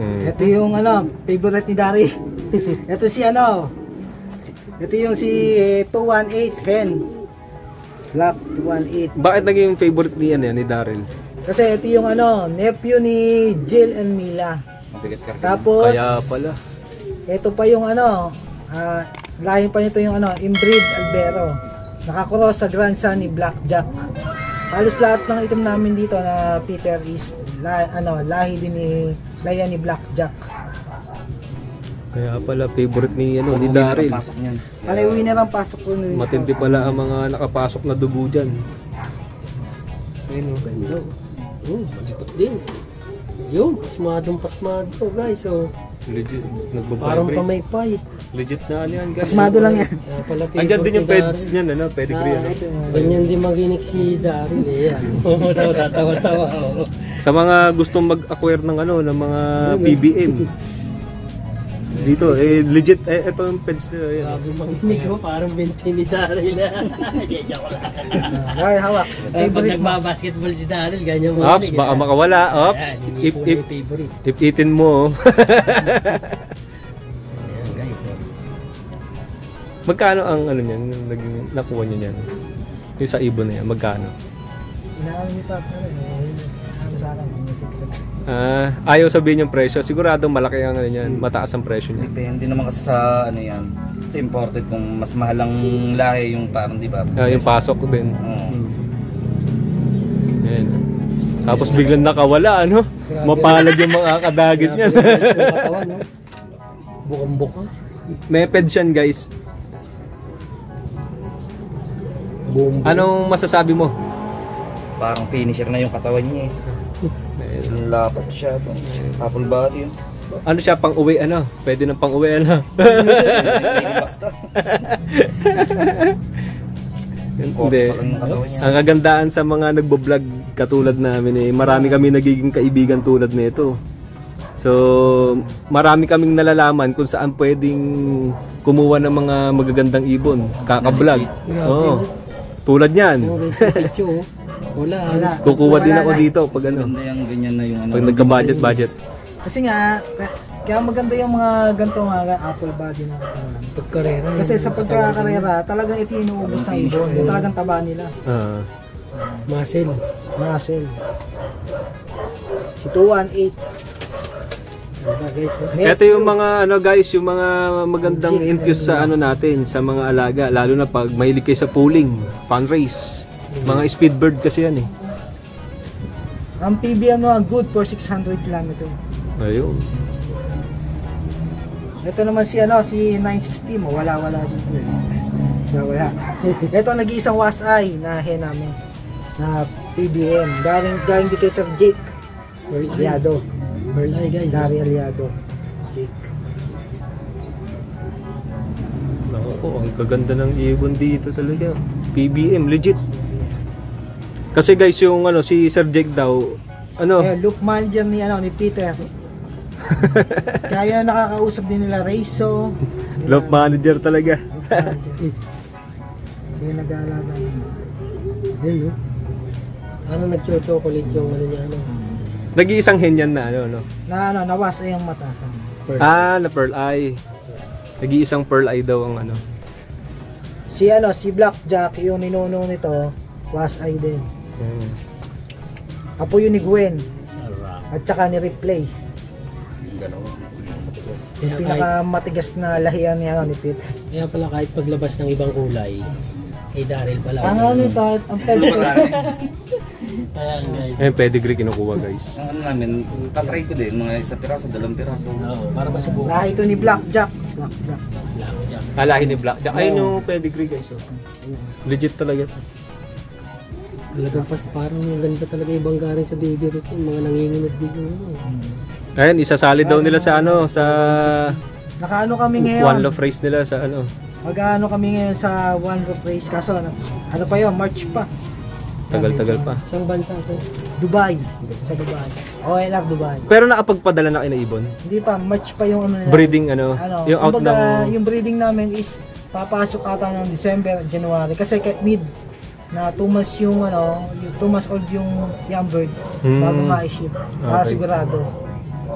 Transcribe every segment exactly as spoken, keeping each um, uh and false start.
Mm. Ito yung ano, favorite ni Dari. Ito si ano, ito yung si two eighteen hen. Black two eighteen. Bakit naging favorite ni, ano, ni Daryl? Kasi ito yung ano, nephew ni Jill and Mila. Tapos, Kaya pala. ito pa yung ano, uh, lahin pa nito yung ano, inbreed albero. Nakakross sa grandson ni Blackjack. Halos lahat ng item namin dito na Peter is la, ano, lahi din ni lahi ni Blackjack. Kaya pala favorite ni, ano, ni Daryl. Kalay winner ang pasok ko nito. Matindi pala ang mga nakapasok na dugo dyan. Ayun o, ganda. Oh, malikot din. Yun, pasmadong pasmado guys. So, Legit. parang Nagbabibrate. pamaypay. Legit na ano yan, guys. Pasmado lang yan. Kaya pala Andyan din yung favorite ni peds niyan, ano, pedigree, ano. Ganyan din maginik si Daryl eh. Yan. Oo, tatawa-tawa. Oo. Sa mga gustong mag-acquire ng ano, ng mga P B M. Dito, eh, legit, eh, ito yung peds nila. Yan. Sabi maginik ko, parang binti ni Daryl. Ganyan ko lang. Ay, hawak. Eh, pag Favorite mo. nagbabasketball si Daryl, ganyan mo. Ops, baka makawala. Ops, if, if, favorite. if itin mo. Ayan guys. eh. Magkano ang ano niyan, yung naging nakuha niyo niyan? Yung sa ibon na yan, magkano? Inaano niyo pa pero eh, ano sa akin, yung secret. Ah, ayaw sabihin yung presyo. Siguradong malaki ang ano niyan, mataas ang presyo niya. Depende naman kasi sa ano yan. Sa imported kung mas mahal ang lahi yung parang, di ba? Ah, yung pasok ko din. Oo. Ayan. Tapos biglang nakawala, ano? Mapalad yung mga kadagit niyan. Bukang-buka. Meped yan, guys. Boom. Anong masasabi mo? Parang finisher na yung katawan niya eh. Ayan. Lapat siya. Apple body yun. Ano siya, pang uwi, ano? Pwede ng pang uwi, ano? Basta. Hindi. Ang kagandaan sa mga nagbo-vlog katulad namin eh, marami kami nagiging kaibigan tulad nito. So, marami kaming nalalaman kung saan pwedeng kumuha ng mga magagandang ibon, kaka-vlog. Oo. Tulad niyan. Wala. Wala. Kukuha din ako Wala. dito pag ano, Ganda yung ganyan na yung ano. pag nagka-budget budget. Kasi nga, ka- kaya maganda yung mga ganito nga apple body na katawan. Pagkarera. Kasi sa pagkakarera, talagang ito yung inuubos ng ibon. Yung talagang taba nila. Ah. Muscle. Muscle. Si two eighteen. Diba guys? oh? Ito yung mga ano guys, yung mga magandang infuse sa ano natin, sa mga alaga, lalo na pag mahilig kayo sa pooling, fun race. Mga speedbird kasi yan eh. Ang P B M naman good for six hundred kilometers. Ayun. Ito naman si ano, si nine sixty mo, wala-wala dito. Wala, wala. Ito nag-iisang was-eye na hen namin. Na P B M. Galing, galing dito kay Sir Jake Aliado. Pearl eye guys. Dari Aliado. Jake. Naku po, ang kaganda ng ibon dito talaga. P B M, legit. Kasi guys, yung ano, si Sir Jake daw, ano, Eh, look manager ni ano ni Peter. Kaya nakakausap din nila Rayso. love manager talaga. Sige nag-aalaga. Yan no. Ano nag-chocolate yung ano niya ano. Nag-iisang hen yan na ano, no? Na ano, nawas ay ang mata. Pearl. Ah, na pearl eye. Nag-iisang pearl eye daw ang ano. Si ano, si Blackjack, yung ninuno nito, was eye din. Hmm. Apo yun ni Gwen. Sarap. At saka ni Replay. Kaya kahit, Pinakamatigas na lahian ni ano ni Peter. kaya pala kahit paglabas ng ibang kulay, kay Daryl pala. Ang ano nito, ang pwede. Ayan guys. Eh, pedigree kinukuha guys. Ang ano namin, tatry ko din, mga isa piraso, dalawang piraso. Oo, para masubukan. Lahi ito ni Blackjack. Blackjack. Blackjack. Alahin ni Blackjack. Ayun yung pedigree guys. Oh. Legit talaga. Talagang pas, parang ang ganda talaga ibang galing sa baby rin. Yung mga nanginginig dito. Ayun, isasali daw nila sa ano, sa Nakaano kami ngayon. one love race nila sa ano. Mag-ano kami ngayon sa One Roof Race. Kaso ano, ano pa yun, March pa. Tagal-tagal pa. Isang bansa to. Dubai. Sa Dubai. O L R Dubai. Pero nakapagpadala na kayo ng ibon? Hindi pa, March pa yung ano nila. Breeding ano, Ano, yung out kumbaga, ng... yung breeding namin is papasok ata ng December, January. Kasi kahit mid na two months yung ano, yung two months old yung young bird Hmm. bago ma-ship. Para Okay. sigurado.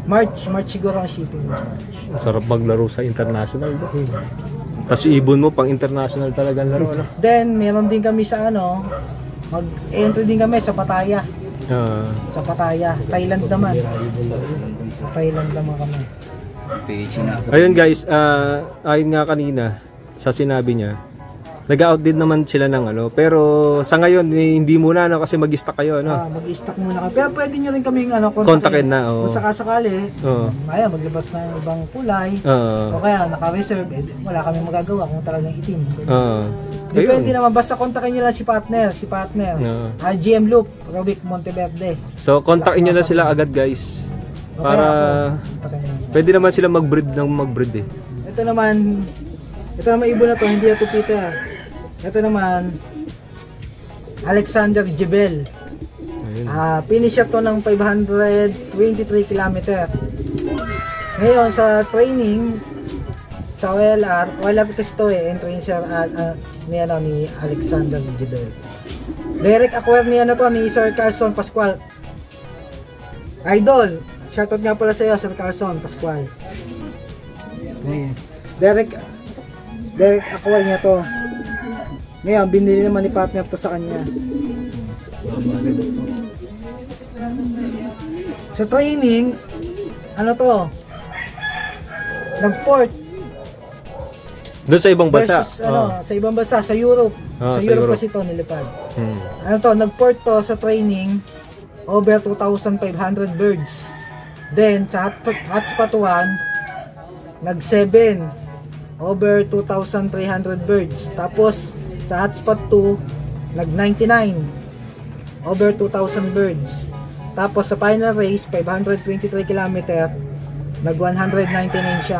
March, March siguro ang shipping. Ang sarap maglaro sa international. Hmm. Tapos ibon mo pang international talaga ang laro, ano? Then, meron din kami sa ano, mag-entry din kami sa Pattaya. Ah, Sa Pattaya. Thailand naman. Sa Thailand naman kami. Fishing na sa ayun guys, ah, ayun nga kanina sa sinabi niya, nag-out din naman sila ng ano, pero sa ngayon eh, hindi muna ano kasi mag-stock kayo, ano. Ah, mag-stock muna kami. Pero pwede nyo rin kaming ano, Kontakin na, oo. Kung sakasakali, Oo. kaya maglabas na ng ibang kulay. Oo. O kaya naka-reserve, eh, wala kami magagawa kung talagang itim. Oo. Depende Ayun. naman, basta kontakin nyo lang si partner, si partner. Oo. Ah, G M Loop, Robic Monteverde. So, kontakin nyo na sila agad guys. O Para kaya ako, kontakin nyo lang. pwede naman sila mag-breed ng mag-breed eh. Ito naman, ito naman ibon na to, hindi ito Peter. Ito naman, Alexander Jebel. Ayun. Ah, finisher to ng five hundred twenty-three kilometer. Ngayon sa training sa O L R, O L R kasi to eh, entry sir uh, uh, ni ano ni Alexander Jebel. Direct acquire ni ano to ni Sir Carlson Pascual. Idol, shoutout nga pala sa iyo Sir Carlson Pascual. Ngayon, direct direct acquire niya to. Ngayon, binili naman ni partner to sa kanya. Sa training, ano to? Nag-port. Doon sa ibang bansa. Versus, ano, sa ibang bansa, sa Europe. Ah, sa, sa Europe, Europe. kasi to nilipad. Hmm. Ano to, nag-port to sa training, over two thousand five hundred birds. Then, sa hotspot, hotspot one, nag seven, over two thousand three hundred birds. Tapos, sa hotspot two, nag ninety-nine, over two thousand birds. Tapos sa final race, five hundred twenty-three kilometer, nag one hundred ninety-nine siya,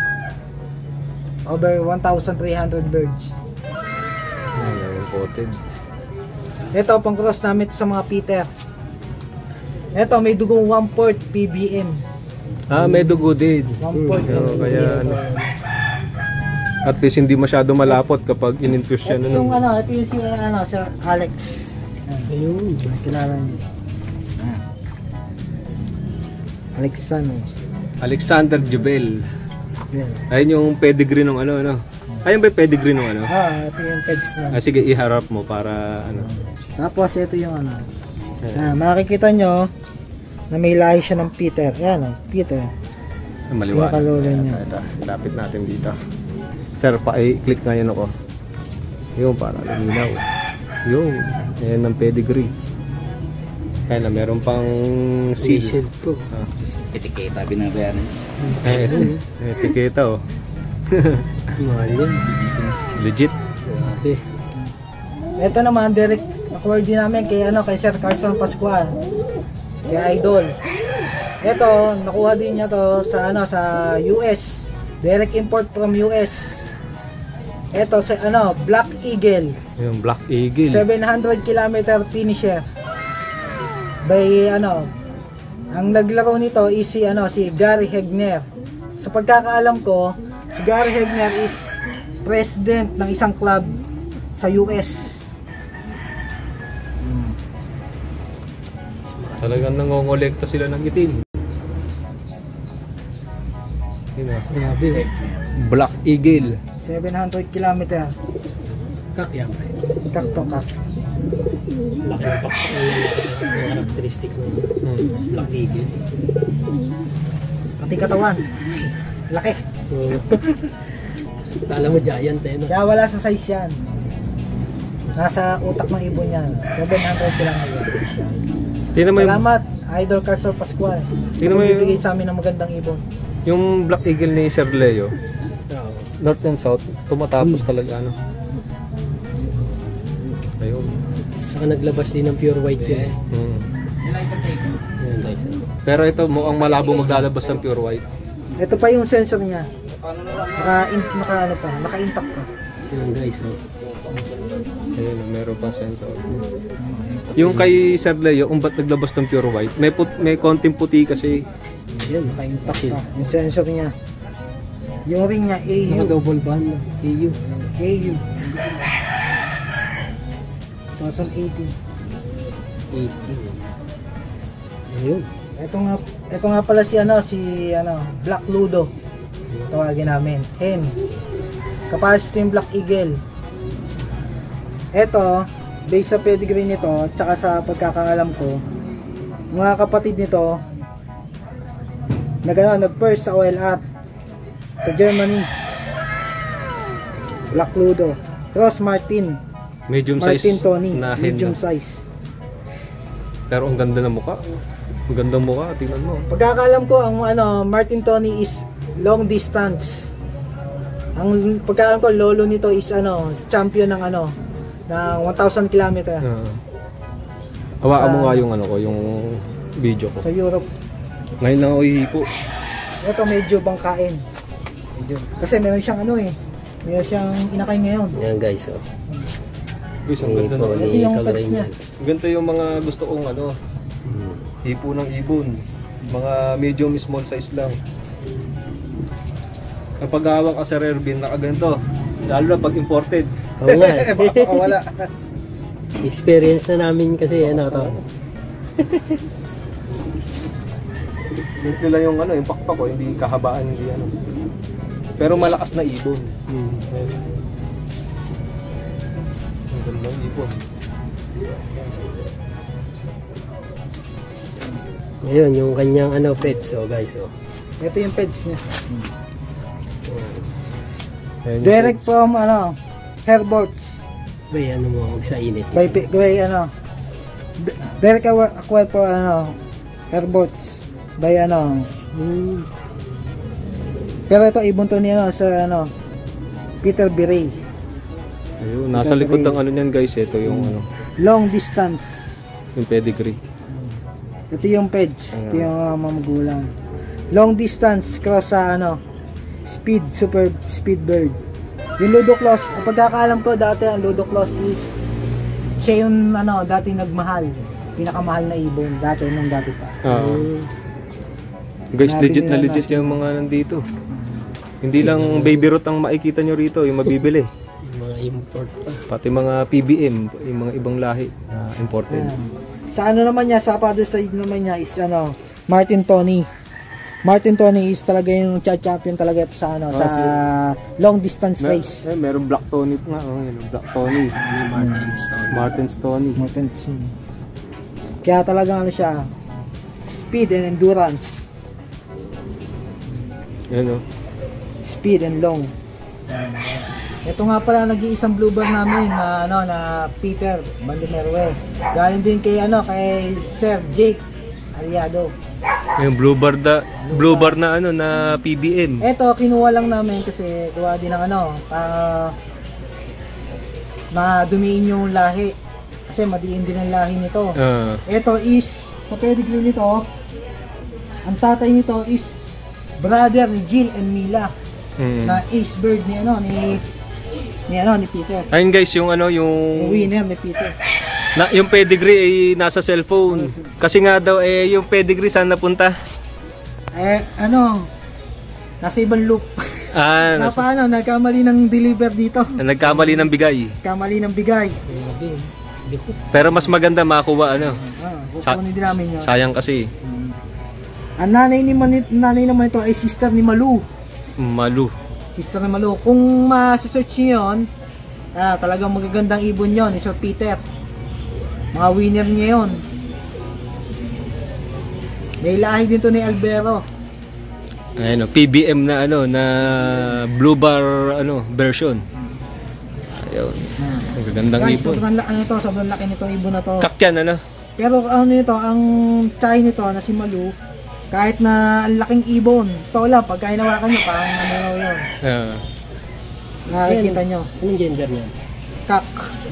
over one thousand three hundred birds. Ayun, coated. Ito, pang cross namin sa mga Peter. Ito, may dugong one port P B M. Ah, may dugo din. one port Oo, kaya ano. At least hindi masyado malapot kapag in-infuse siya. Ito Ano, yung ano, ito yung si ano, Sir Alex. Ayun. Kilala niyo. Ah. Alexano. Alexander Jebel. Yeah. Ayun yung pedigree ng ano, ano. Ayun ba yung pedigree ng ano? Ah, ito yung peds na. Ah, sige, iharap mo para ano. Tapos ito yung ano. Ah, makikita nyo na may lahi siya ng Peter. Ayan oh, Peter. Ah, maliwanag. Yung kalula niya. Ito, ito. Lapit natin dito. Sir, pa-i-click nga yun ako. Yun, para luminaw. Yun, ayan ang pedigree. Kaya na, meron pang seal. Diesel po. Ah. etiketa binabayaran. Eh, etiketa oh. Mahal yan. Legit. Grabe. Ito naman, direct acquired din namin kay, ano, kay Sir Carlson Pascual. Kay Idol. Ito, nakuha din niya to sa, ano, sa U S. Direct import from U S. Ito, sa, ano, Black Eagle. Yung Black Eagle. seven hundred kilometer finisher. By, ano, ang naglaro nito is si, ano, si Gary Hegner. Sa pagkakaalam ko, si Gary Hegner is president ng isang club sa U S. Talagang nangongolekta sila ng itim. Yun ah. Grabe. Black Eagle. seven hundred kilometer. Kakyak. Kak to kak. Laki ng pak. Yung karakteristik ng Hmm. Black Eagle. Pati katawan. Laki. So, kala mo giant eh, no? Kaya wala sa size yan. Nasa utak ng ibon yan. seven hundred kilometer. Tingnan mo yung, Salamat, Idol Carlson Pascual. Tingnan mo yung- Bibigay sa amin ng magandang ibon. yung Black Eagle ni Sir Leo. Oo. North and South, tumatapos talaga ano. Ayun. Saka naglabas din ng pure white yun. Hmm. Yan guys. Pero ito mukhang malabo maglalabas ng pure white. Ito pa yung sensor niya. Naka, in, naka ano pa, naka-intact pa. Yan guys. Oh. Ayun, meron pang sensor. Yung kay Sir Leo, kung ba't naglabas ng pure white, may put, may konting puti kasi. Yan. Naka-intact pa. Yung sensor niya. Yung ring niya, A U. Mga double band na. A U. A U. twenty eighteen. eighteen. Ayun. Ito nga, ito nga pala si ano, si ano, Black Ludo. Tawagin namin. Hen. Kapares ito yung Black Eagle. Ito, based sa pedigree nito, tsaka sa pagkakaalam ko, mga kapatid nito, nag, ano, nag-first sa O L R sa Germany. Black Ludo. Cross Martin. Medium Martin size Tony. na hen. Medium no? size. Pero ang ganda ng mukha. Ang ganda ng mukha, tingnan mo. Pagkakaalam ko, ang ano, Martin Tony is long distance. Ang pagkakaalam ko, lolo nito is ano, champion ng ano, ng one thousand kilometer Uh, hawakan Sa- mo nga yung ano ko, yung video ko. sa Europe. Ngayon lang ako hihipo. Ito medyo bangkain. Medyo. Kasi meron siyang ano eh, meron siyang inakay ngayon. Yan guys, oh. Guys, ang ganda Hipo na. Ito ni yung Kagray pets niya. niya. Ganito yung mga gusto kong ano, Hmm. hipo ng ibon. Mga medium small size lang. Kapag hawak ka sa rare bin, nakaganto. Lalo na pag imported. Oo nga. eh. Baka wala. Experience na namin kasi ano to. Simple lang yung ano, yung pakpak ko, hindi kahabaan, hindi ano. Pero malakas na ibon. Hmm. Ang ganda ng ibon. Ngayon, yung kanyang ano pets, oh guys, oh. Ito yung pets niya. Ayan yung Direct pets. from ano, Herborts. Bay, ano mo, huwag sa init. By, by ano, d- direct awa- acquired for ano, Herborts. By ano, Hmm. pero ito ibon to niya ano, sa ano, Peter Biray. Ayun, nasa likod ng ano niyan guys, ito yung ano, Long distance. yung pedigree. Ito yung peds. Ito yung uh, mga magulang. Long distance cross sa ano, speed, super speed bird. Yung Ludoclaus, ang pagkakaalam ko dati ang Ludoclaus is siya yung ano, dati nagmahal. Pinakamahal na ibon dati nung dati pa. Ah. Guys, Natin legit na nila legit nasa- yung mga nandito. Hindi lang baby root ang makikita nyo rito, yung mabibili. Yung mga import pa. Pati mga P B M, yung mga ibang lahi na imported. Ayan. Sa ano naman niya, sa father side naman niya is ano, Martin Tony. Martin Tony is talaga yung champion talaga sa ano, Ah, sa long distance Mer race. eh, meron Black Tony nga, oh, yun, Black Tony. Martin Stone. Martin's Tony. Martin Tony. Kaya talaga ano siya, speed and endurance. Yan o. Speed and long. Ito nga pala nag-iisang bluebird namin na ano na Peter Bandimerwe. Galing din kay ano kay Sir Jake Aliado. Yung Bluebird na, Bluebird na ano, na P B M. Ito kinuha lang namin kasi gawa din ng ano para madumiin yung lahi. Kasi madiin din ang lahi nito. Ah, Ito is sa pedigree nito, ang tatay nito is brother ni Jill and Mila mm. na ace bird ni ano ni ni ano ni Peter. Ayun guys, yung ano, Yung yung winner ni Peter. na, yung pedigree ay nasa cellphone. Kasi nga daw eh yung pedigree saan napunta? Eh ano, nasa ibang loop. Ah, Na nasa, paano, nagkamali ng deliver dito. nagkamali ng bigay. Kamali ng bigay. Grabe. Hindi ko. Pero mas maganda makuha ano. Ah, Sa- kukunin din namin yun. Sayang kasi Ang nanay, ni Manit, nanay naman ito ay sister ni Malu. malu. Sister ni Malu. Kung ma-search nyo yun, ah, talagang magagandang ibon yun ni Sir Peter. Mga winner niya yun. May lahi din to ni Albero. Ayun, oh, P B M na ano, na Blue Bar ano, version. Ayun. Ang gagandang Guys, ibon. sobrang laki nito, sobrang laki nito ibon na to. Kakyan ano? Pero ano nito, ang tsay nito na si Malu, kahit na ang laking ibon, ito lang, pagka hinawakan nyo, parang ano raw yun. Ah. Nakikita nyo, Anong gender niya? kak.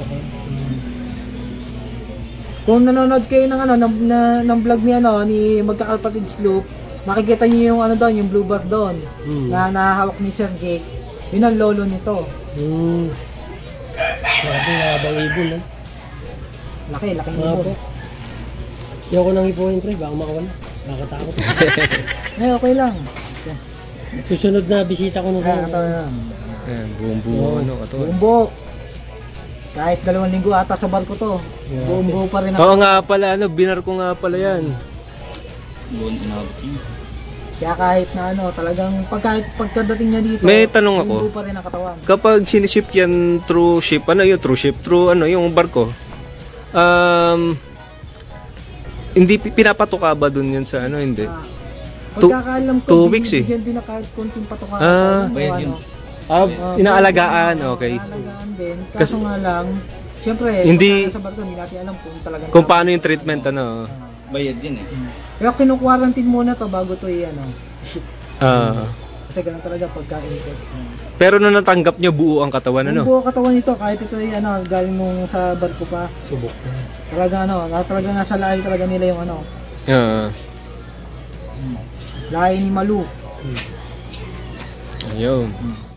Kung nanonood kayo ng ano, ng, na, ng vlog ni ano, ni Magkakalpatid Sloop, makikita nyo yung ano doon, yung bluebird doon, Hmm. na nahahawak ni Sir Jake. Yun ang lolo nito. Hmm. Grabe nga bang ibon, no? Laki, laking Mga ibon. po. Ayoko nang ipuhin, pre. Baka makawala. Nakatakot. Eh, okay lang. Susunod na bisita ko nung Kaya ito na. Ayan, buong buo ano, ito. Bumbo. Kahit dalawang linggo ata sa barko to. Bumbo pa rin ako. Oo nga pala, ano, binar ko nga pala yan. Buwan inabot yun. Kaya kahit na ano, talagang pag, kahit pagkadating niya dito, May tanong ako. humulo pa rin ang katawan. Kapag siniship yan through ship, ano yung through ship? Through ano, yung barko? Um, hindi pi- pinapatuka ba dun yan sa ano? Hindi. Ah, Two- pagkakaalam ko, two weeks eh. binibigyan din na kahit konting patuka. Ah, ano, bayad yun. ano. Ah, Ah, inaalagaan, bayad yun, okay. Inaalagaan din. Kaso Kasi- nga lang, syempre, Hindi- pagka sa barko, hindi natin alam kung talagang Kung paano yung treatment, ano. Ah. Bayad din eh. Kaya kinu-quarantine muna to bago to i ano, ship. Ah. Kasi ganun talaga pagka-import. Pero nung natanggap nyo, buo ang katawan, Yung ano? buo katawan nito, kahit ito ay ano, galing nung sa barko pa, Subok na. talaga ano, na- talaga nasa lahi talaga nila yung ano, Ah. lahi ni Malu. Ayun.